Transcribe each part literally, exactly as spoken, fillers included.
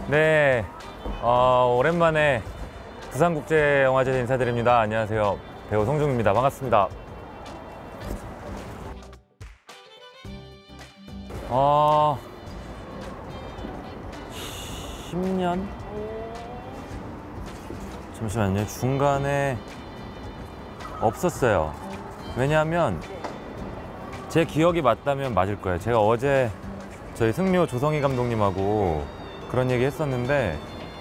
네, 어, 오랜만에 부산국제영화제에서 인사드립니다. 안녕하세요. 배우 송중기입니다. 반갑습니다. 어, 십 년? 잠시만요. 중간에 없었어요. 왜냐하면 제 기억이 맞다면 맞을 거예요. 제가 어제 저희 승료 조성희 감독님하고 그런 얘기 했었는데,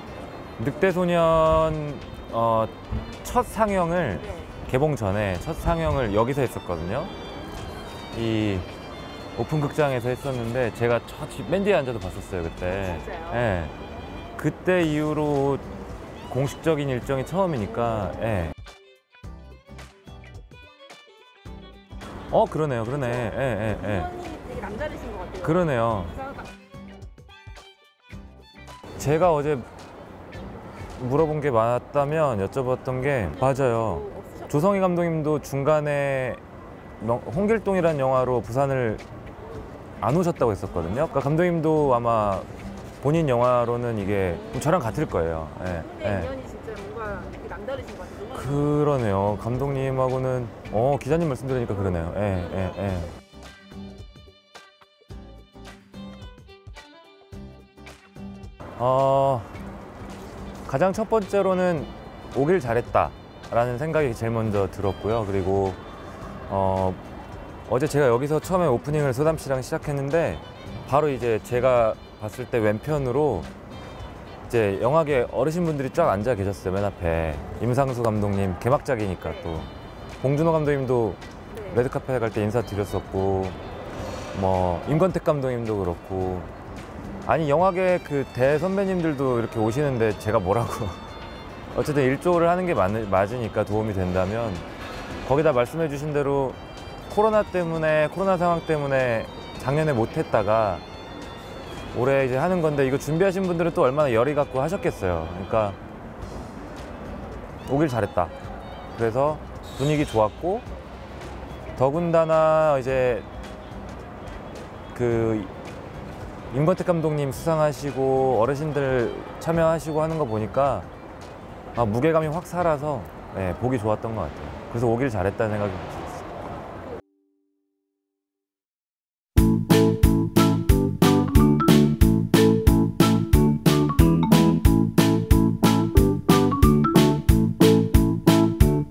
늑대소년 어, 첫 상영을 개봉 전에 첫 상영을 여기서 했었거든요. 이 오픈 극장에서 했었는데 제가 첫 맨 뒤에 앉아서 봤었어요 그때. 진짜요? 예. 그때 이후로 공식적인 일정이 처음이니까. 예. 어 그러네요, 그러네. 예, 예, 예. 부모님이 되게 남다르신 것 같아요. 그러네요. 이상하다. 제가 어제 물어본 게 맞다면 여쭤봤던 게 맞아요. 또 없으셨- 조성희 감독님도 중간에 명- 홍길동이라는 영화로 부산을 안 오셨다고 했었거든요. 그러니까 감독님도 아마 본인 영화로는 이게 저랑 같을 거예요. 예, 근데 예. 인연이 진짜 뭔가 되게 남다르신 것 같아요. 너무 그러네요. 감독님하고는 어 기자님 말씀 들으니까 그러네요. 예, 예, 예. 어 가장 첫 번째로는 오길 잘했다라는 생각이 제일 먼저 들었고요. 그리고 어 어제 제가 여기서 처음에 오프닝을 소담 씨랑 시작했는데, 바로 이제 제가 봤을 때 왼편으로 이제 영화계 어르신분들이 쫙 앉아 계셨어요. 맨 앞에 임상수 감독님, 개막작이니까 또 봉준호 감독님도 네. 레드카페 갈 때 인사드렸었고, 뭐 임권택 감독님도 그렇고, 아니 영화계 그 대선배님들도 이렇게 오시는데 제가 뭐라고 어쨌든 일조를 하는 게 맞, 맞으니까 도움이 된다면, 거기다 말씀해 주신 대로 코로나 때문에 코로나 상황 때문에 작년에 못했다가 올해 이제 하는 건데, 이거 준비하신 분들은 또 얼마나 열이 갖고 하셨겠어요. 그러니까 오길 잘했다. 그래서 분위기 좋았고, 더군다나 이제 그 임권택 감독님 수상하시고 어르신들 참여하시고 하는 거 보니까 아, 무게감이 확 살아서 네, 보기 좋았던 것 같아요. 그래서 오길 잘했다는 생각이